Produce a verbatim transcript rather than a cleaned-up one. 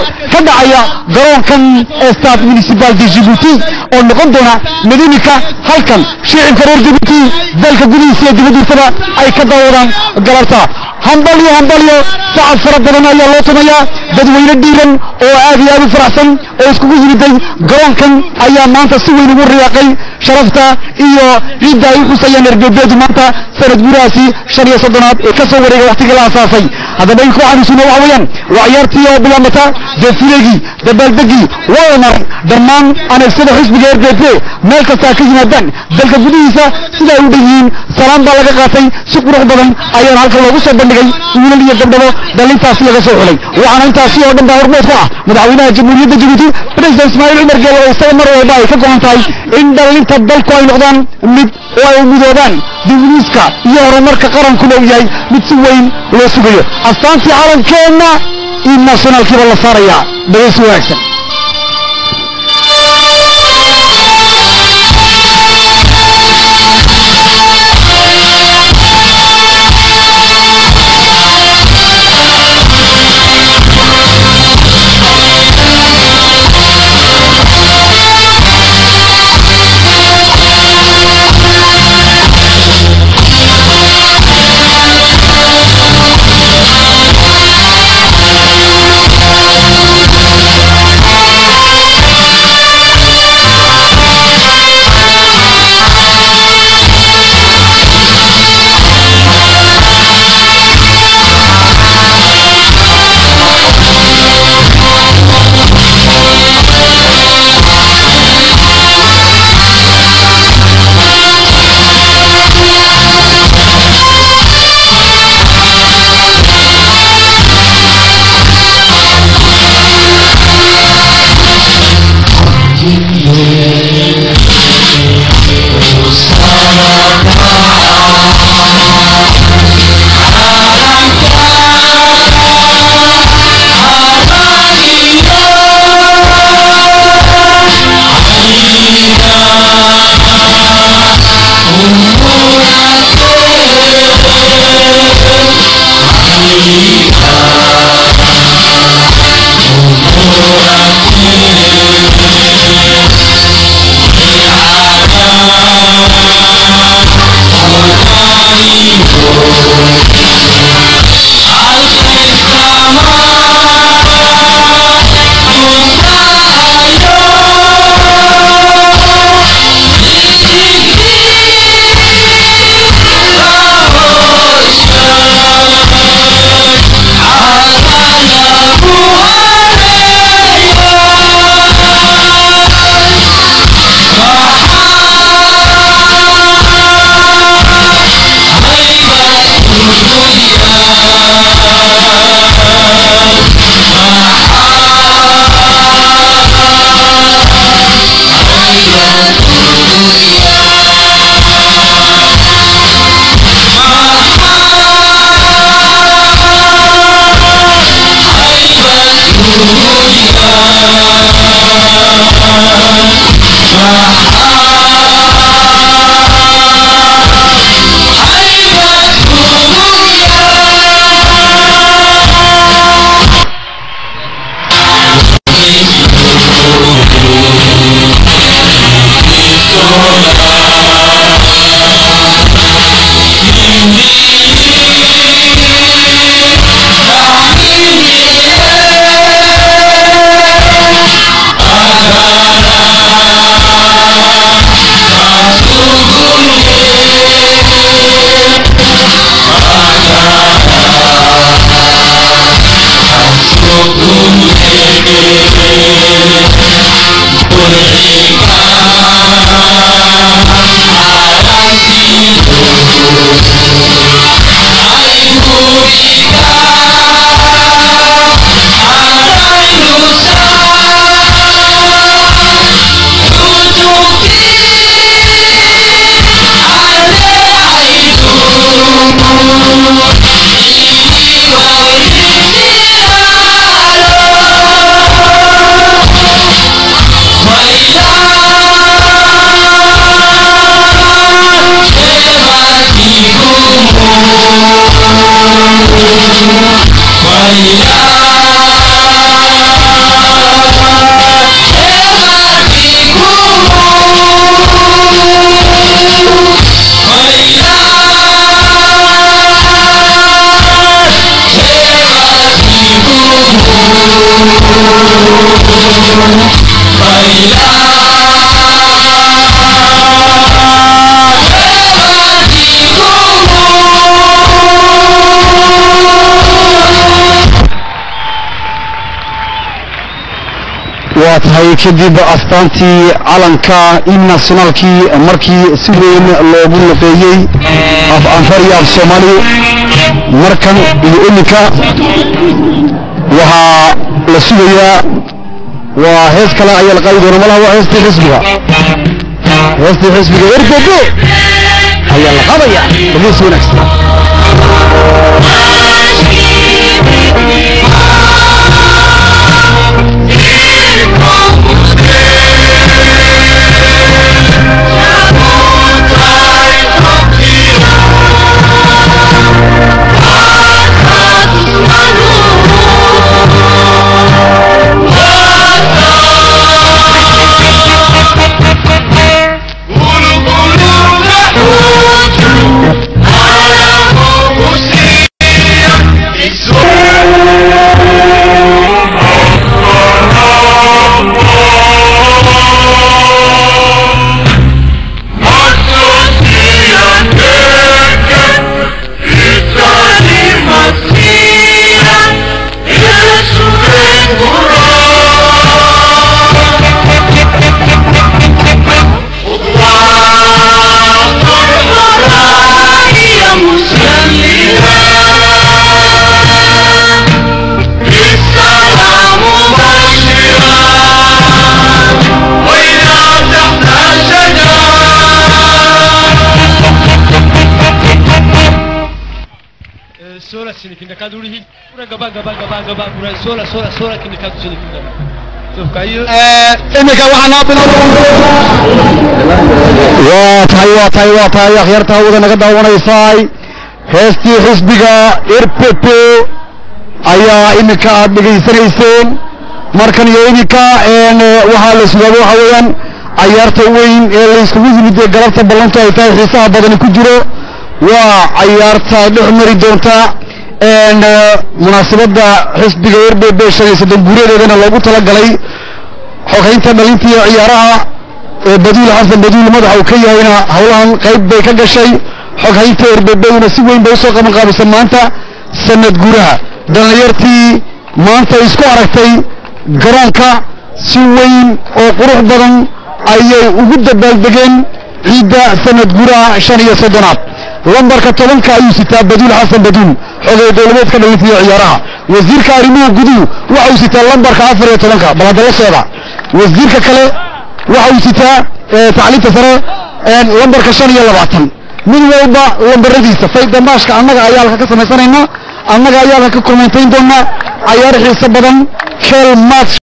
كدعيا قرون كان استاد مونسيبال دي جيبوتي oo noqon doona madiinka halkan shicib kareer Djibouti dalka gudihiisa Djibouti sida ay ka daawadaan galabta hambalyo hambalyo sacad fara badan ayaa loo tumayaa dadweyne dhiiran oo aad iyo aad u faraxsan oo isku yimiday garoonkan ayaa maanta si weyn ugu riyaaqay sharafta iyo ciidda ay xusayaan ergeedu maanta sanad guraasi shan iyo soddonaad ee ka soo wareegay waqtiga la aasaasay hadaba ay ku xariisuna waxa weeyaan waa ciyaartii oo bilaabata defilegi dabaaldegi waana dhammaan anagsada xisbiga ergeedu meel kasta ka yimaadaan dalka gudihiisa sida ay u dhigeen salaam baa laga qaatay si qurux badan ayaa halka loogu soo bandhigay wiilal iyo gabdho dhalintaasi laga soo xulay waxaana intaasi oo dhan baa hormood ku ah madaxweynaha jamhuuriyadda Djibouti president Ismaaciil Umar Geele oo isaga mar walba ay ka go'an tahay in dhalinta dalku ay noqdaan mid oo ay midoobaan dibniska iyo horumarka qaranku loo yahay mid si weyn loo sugayo astaantii calankeena in nationalkiiba la saaraya dhageys wanaagsan واتهاي كدب أستانتي علنكا إم ناسيونالكي مركي سوين لوغون لقيي أف أنفريا الصومالي مركن يؤلكا وها لسويا وهيس كلا أي القايد ونملا وهيس تحسبها هيس تحسبها إرفقو هيا القضية بليس ونكس sola sini kinda kaduri pura gaba gaba gaba gaba pura sola sola sola kinda kadu sini kinda so kayo eh imika waxana bilow waa tahay waa tahay waa tahay akhyarta wada naga daawanaysay heestii xisbiga R P P ayaa imika aad dhageysanayseen markan iyo imika een waxa la sugaado waxa weeyaan ciyaarta weyn ee la isku yimid galabta ballanto ay tahay xiisaha badan ku jiro waa ciyaarta dhexmari doonta een munaasabada xisbiga R P P shaqaysta guureedana loogu tala galay xogeynta dhalintii ciyaaraha ee Badiil Xasan Badiil madaxa uu ka yahayna hawlahan qayb bay ka gashay xogeynta R P P-na si weyn bay soo qaban qaabisay maanta sanad guuraha dhalinyartii maanta isku aragtay garoonka si weyn oo qurux badan ayay ugu dabaaldegeen ciida sanad guuraha shan iyo soddonaad lambarka tobanka ayuu sitaa Badiil Xasan Badiil xogay dawladeedka dhalintii ciyaaraha wasiirka arrimaha guduhu waxa uu sitaa lambarka afar iyo tobanka baladala sooda wasiirka kale waxa uu sitaa tacliinta sare ee lambarka shan iyo labaatan mid walba lambaradiisa fayda maashka annaga ayaa halka ka sameysanaynaa annaga ayaa halka ka kulmayntayn doonaa ciyaar xiiso badan shell match